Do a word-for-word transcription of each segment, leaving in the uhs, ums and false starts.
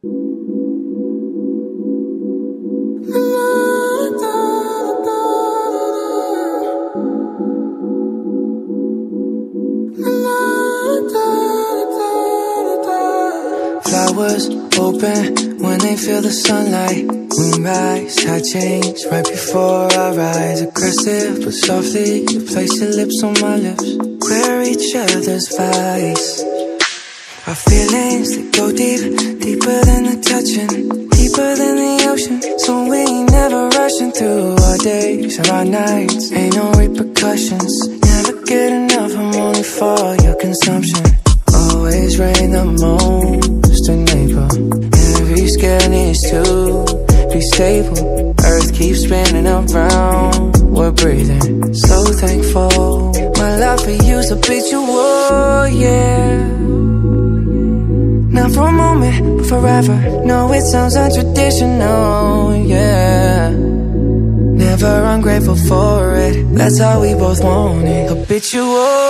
Flowers open when they feel the sunlight. Moonrise, high change right before our eyes. Aggressive but softly, you place your lips on my lips. We're each other's vice. Our feelings, they go deep, deeper than the touching, deeper than the ocean. So we ain't never rushing through our days or our nights. Ain't no repercussions, never get enough, I'm only for your consumption. Always rain the most in April. Every scale needs to be stable. Earth keeps spinning around, we're breathing. So thankful, my love for you's habitual, yeah. Not for a moment, but forever. No, it sounds untraditional, yeah. Never ungrateful for it, that's how we both want it. Habitual,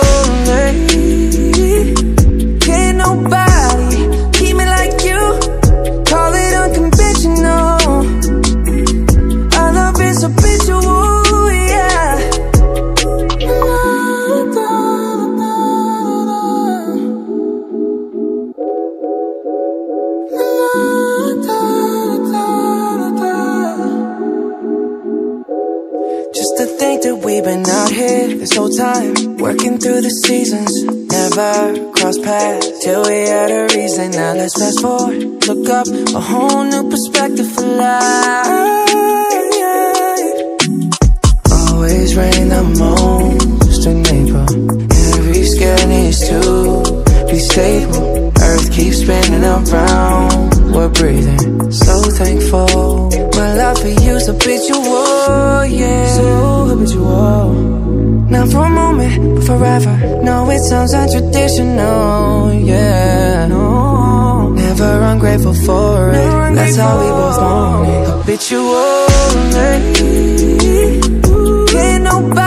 can't nobody keep me like you. Call it unconventional. Our love is habitual, yeah. Just to think that we've been out here this whole time, working through the seasons, never cross paths till we had a reason. Now let's fast forward, look up, a whole new perspective for life. Always rain the most in April. Every scale needs to be stable. Earth keeps spinning around, we're breathing. So thankful, my love for you's habitual, yeah. So habitual. Not for a moment, but forever. No, it sounds untraditional, yeah. No, never ungrateful for it, never that's ungrateful. How we both want it. Habitual, can't nobody